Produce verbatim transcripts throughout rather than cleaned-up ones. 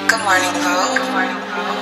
Good morning, Vogue. Good morning,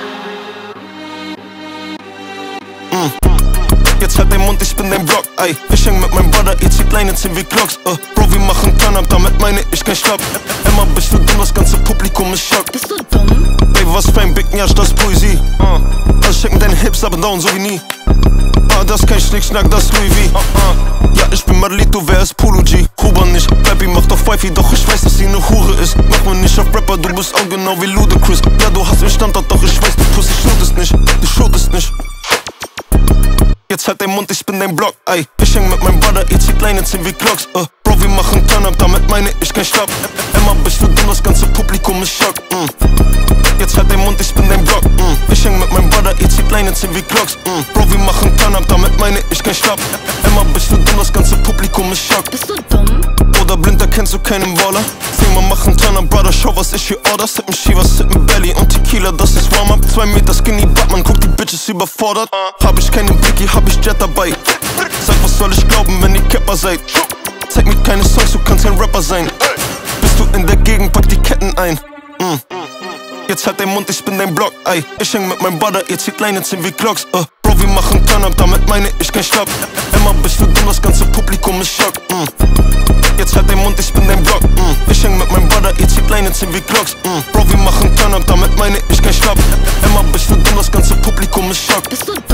Vogue. Mm. Jetzt halt dein Mund, ich bin dein Block, ey. Ich häng mit meinem Brother, ihr zieht Leine, ziehen wie Glocks, uh. Bro, wir machen Turn-Up, damit meine ich kein Stopp. Emma, bist du dumm, das ganze Publikum ist schock. Bist du dumm? Ey, was für ein Big Nyash, das ist Poesie, uh. Also checken deine Hips up and down, so wie nie. Ah, das ist kein Schnickschnack, das ist Louis V. uh, uh. Ja, ich bin Marlito, wer ist Polo G? Huber nicht, Baby macht auf Wifi, doch ich weiß, dass sie ne Hure ist. Mach mir nicht auf Rapper, du bist auch genau wie Ludacris. Ja, du hast den Standort, doch ich weiß, du Pussy shootest nicht, du shootest nicht. Jetzt halt dein Mund, ich bin dein Block, ey. Ich häng mit meinem Brother, ihr zieht Leine, ziehen wie Glocks, uh. Bro, wir machen Turn-Up, damit meine ich kein Stopp. Emma, bist du dumm, das ganze Publikum ist schock, mm. Jetzt halt dein Mund, ich bin dein Block, mm. Ich häng mit meinem Brother, ihr zieht Leine, ziehen wie Glocks, mm. Bro, wir machen Turn-Up, damit meine ich kein Stopp. Emma, bist du dumm, das ganze Publikum ist schock. Bist du dumm? Oder blind, da kennst du keinen Baller. Zehnmal machen Turn-Up, Brother, schau, was ich hier order. Sippen Shivas, sippen Belly und Tequila, das ist Warm-Up. Zwei Meter Skinny Batman, guck, die Bitches überfordert. Hab ich keinen Blicky, hab ich Jet dabei. Sag, was soll ich glauben, wenn ihr Capper seid? Zeig mir keine Songs, du kannst kein Rapper sein. Bist du in der Gegend, pack die Ketten ein. mm. Jetzt halt dein Mund, ich bin dein Block, ey. Ich häng mit meinem Brother, ihr zieht Leine, ziehen wie Glocks, uh. Bro, wir machen Turn-Up, damit meine ich kein Stopp. Emma, bist du dumm, das ganze Publikum ist schock, mm. Jetzt halt dein Mund, ich bin dein Block, mm. Ich häng mit meinem Brother, ihr zieht Leine, ziehen wie Glocks, mm. Bro, wir machen Turn-Up, damit meine ich kein Stopp. Emma, bist du dumm, das ganze Publikum ist schock. Bist du